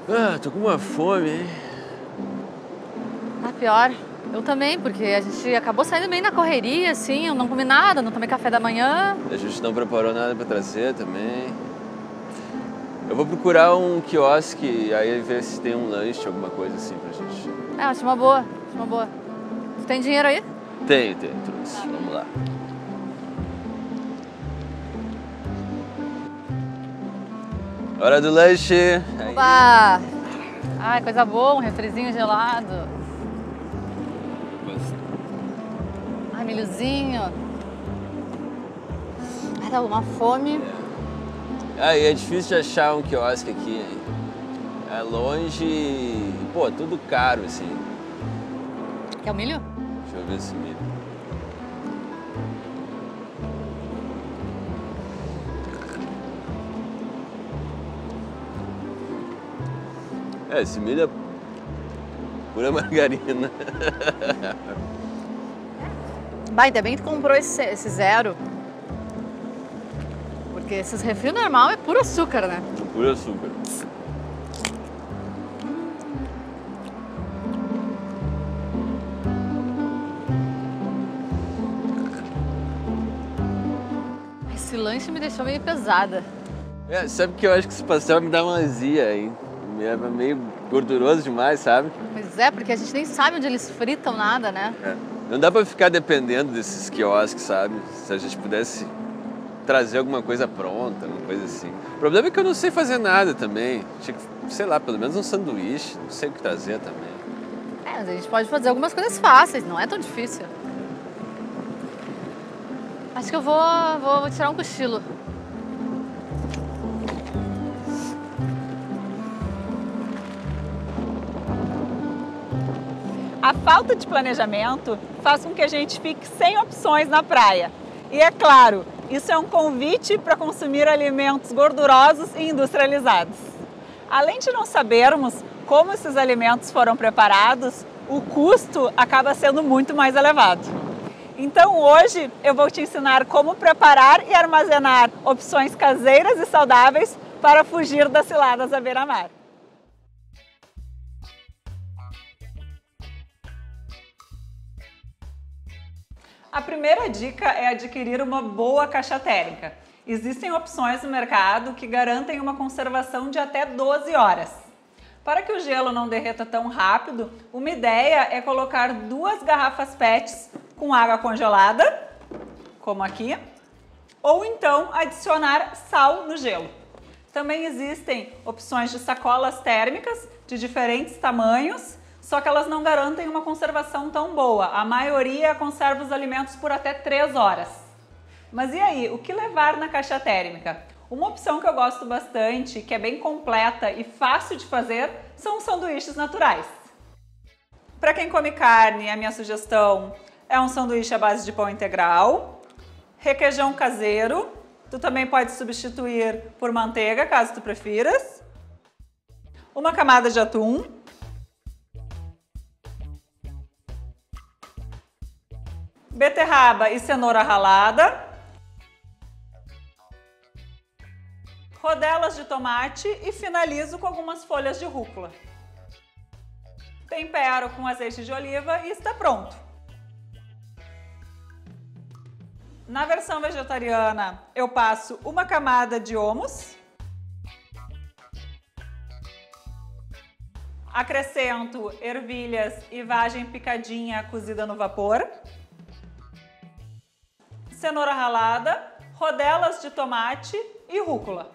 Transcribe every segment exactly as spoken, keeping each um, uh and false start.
Ah, tô com uma fome, hein? Ah, pior. Eu também, porque a gente acabou saindo meio na correria, assim, eu não comi nada, não tomei café da manhã. A gente não preparou nada pra trazer também. Eu vou procurar um quiosque, aí ver se tem um lanche, alguma coisa assim pra gente. É, acho uma boa, acho uma boa. Tu tem dinheiro aí? Tenho, tenho, trouxe. Vamos lá. Hora do lanche! Aí. Oba! Ai, coisa boa, um refrizinho gelado. Ai, milhozinho. Ai, dá uma fome. Ah, e é difícil de achar um quiosque aqui, hein? É longe e, pô, tudo caro, assim. Quer o milho? Deixa eu ver esse milho. É, esse milho é pura margarina. Bah, ainda bem que tu comprou esse, esse zero. Porque esses refri normal é puro açúcar, né? Puro açúcar. Esse lanche me deixou meio pesada. É, sabe que eu acho que esse pastel me dá uma azia, hein? É meio gorduroso demais, sabe? Pois é, porque a gente nem sabe onde eles fritam nada, né? É. Não dá pra ficar dependendo desses quiosques, sabe? Se a gente pudesse trazer alguma coisa pronta, alguma coisa assim. O problema é que eu não sei fazer nada também. Tinha que, sei lá, pelo menos um sanduíche, não sei o que trazer também. É, mas a gente pode fazer algumas coisas fáceis, não é tão difícil. Acho que eu vou, vou, vou tirar um cochilo. A falta de planejamento faz com que a gente fique sem opções na praia. E é claro, isso é um convite para consumir alimentos gordurosos e industrializados. Além de não sabermos como esses alimentos foram preparados, o custo acaba sendo muito mais elevado. Então hoje eu vou te ensinar como preparar e armazenar opções caseiras e saudáveis para fugir das ciladas à beira-mar. A primeira dica é adquirir uma boa caixa térmica. Existem opções no mercado que garantem uma conservação de até doze horas. Para que o gelo não derreta tão rápido, uma ideia é colocar duas garrafas P E Ts com água congelada, como aqui, ou então adicionar sal no gelo. Também existem opções de sacolas térmicas de diferentes tamanhos, só que elas não garantem uma conservação tão boa. A maioria conserva os alimentos por até três horas. Mas e aí, o que levar na caixa térmica? Uma opção que eu gosto bastante, que é bem completa e fácil de fazer, são os sanduíches naturais. Para quem come carne, a minha sugestão é um sanduíche à base de pão integral, requeijão caseiro, tu também pode substituir por manteiga, caso tu prefiras, uma camada de atum, beterraba e cenoura ralada, rodelas de tomate e finalizo com algumas folhas de rúcula. Tempero com azeite de oliva e está pronto. Na versão vegetariana, eu passo uma camada de hummus, acrescento ervilhas e vagem picadinha cozida no vapor, cenoura ralada, rodelas de tomate e rúcula.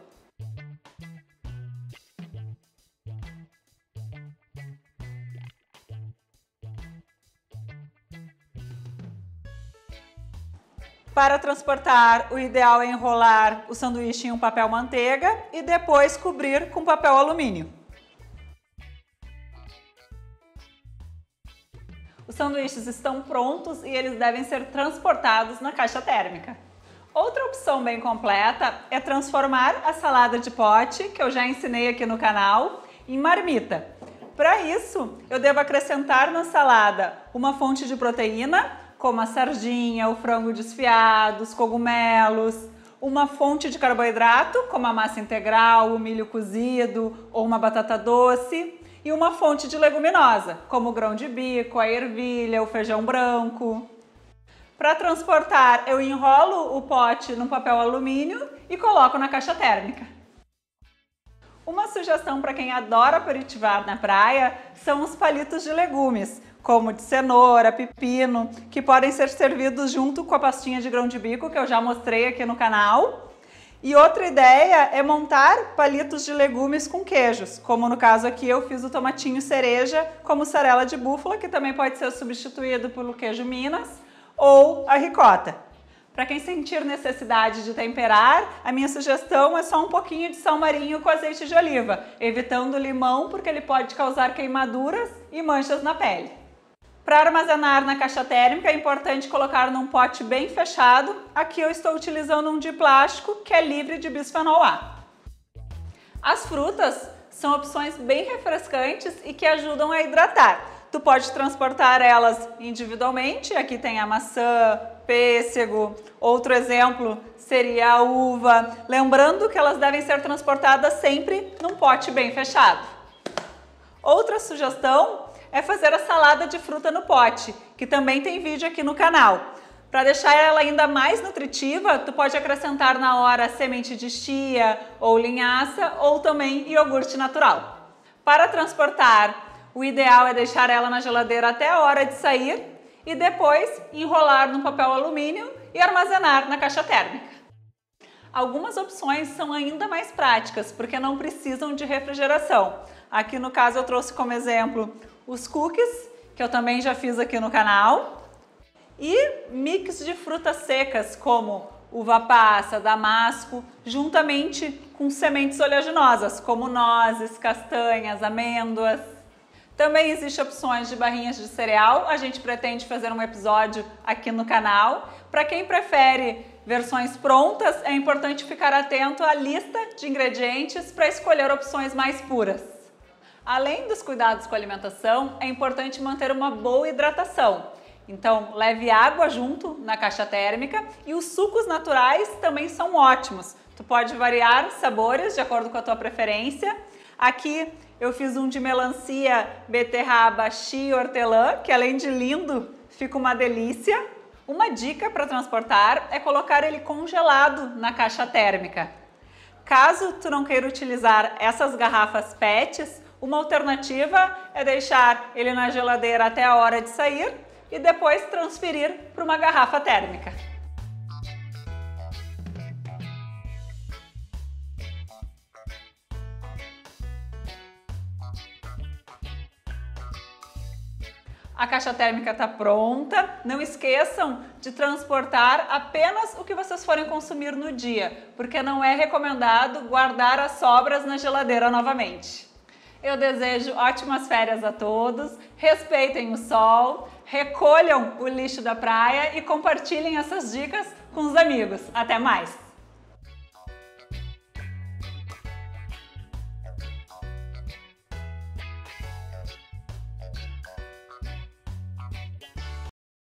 Para transportar, o ideal é enrolar o sanduíche em um papel manteiga e depois cobrir com papel alumínio. Os sanduíches estão prontos e eles devem ser transportados na caixa térmica. Outra opção bem completa é transformar a salada de pote, que eu já ensinei aqui no canal, em marmita. Para isso, eu devo acrescentar na salada uma fonte de proteína, como a sardinha, o frango desfiado, os cogumelos, uma fonte de carboidrato, como a massa integral, o milho cozido ou uma batata doce, e uma fonte de leguminosa, como o grão de bico, a ervilha, o feijão branco. Para transportar, eu enrolo o pote num papel alumínio e coloco na caixa térmica. Uma sugestão para quem adora aperitivar na praia são os palitos de legumes, como de cenoura, pepino, que podem ser servidos junto com a pastinha de grão de bico, que eu já mostrei aqui no canal. E outra ideia é montar palitos de legumes com queijos, como no caso aqui eu fiz o tomatinho cereja com mussarela de búfala, que também pode ser substituído pelo queijo Minas ou a ricota. Para quem sentir necessidade de temperar, a minha sugestão é só um pouquinho de sal marinho com azeite de oliva, evitando o limão porque ele pode causar queimaduras e manchas na pele. Para armazenar na caixa térmica é importante colocar num pote bem fechado. Aqui eu estou utilizando um de plástico que é livre de bisfenol A. As frutas são opções bem refrescantes e que ajudam a hidratar. Tu pode transportar elas individualmente, aqui tem a maçã, pêssego, outro exemplo seria a uva, lembrando que elas devem ser transportadas sempre num pote bem fechado. Outra sugestão é fazer a salada de fruta no pote, que também tem vídeo aqui no canal. Para deixar ela ainda mais nutritiva, tu pode acrescentar na hora semente de chia ou linhaça ou também iogurte natural. Para transportar, o ideal é deixar ela na geladeira até a hora de sair e depois enrolar no papel alumínio e armazenar na caixa térmica. Algumas opções são ainda mais práticas, porque não precisam de refrigeração. Aqui no caso eu trouxe como exemplo os cookies, que eu também já fiz aqui no canal, e mix de frutas secas como uva passa, damasco, juntamente com sementes oleaginosas como nozes, castanhas, amêndoas. Também existem opções de barrinhas de cereal, a gente pretende fazer um episódio aqui no canal. Para quem prefere versões prontas, é importante ficar atento à lista de ingredientes para escolher opções mais puras. Além dos cuidados com a alimentação, é importante manter uma boa hidratação. Então, leve água junto na caixa térmica e os sucos naturais também são ótimos. Tu pode variar os sabores de acordo com a tua preferência. Aqui eu fiz um de melancia, beterraba, chia e hortelã, que além de lindo, fica uma delícia. Uma dica para transportar é colocar ele congelado na caixa térmica. Caso tu não queira utilizar essas garrafas pets, uma alternativa é deixar ele na geladeira até a hora de sair e depois transferir para uma garrafa térmica. A caixa térmica está pronta. Não esqueçam de transportar apenas o que vocês forem consumir no dia, porque não é recomendado guardar as sobras na geladeira novamente. Eu desejo ótimas férias a todos, respeitem o sol, recolham o lixo da praia e compartilhem essas dicas com os amigos. Até mais!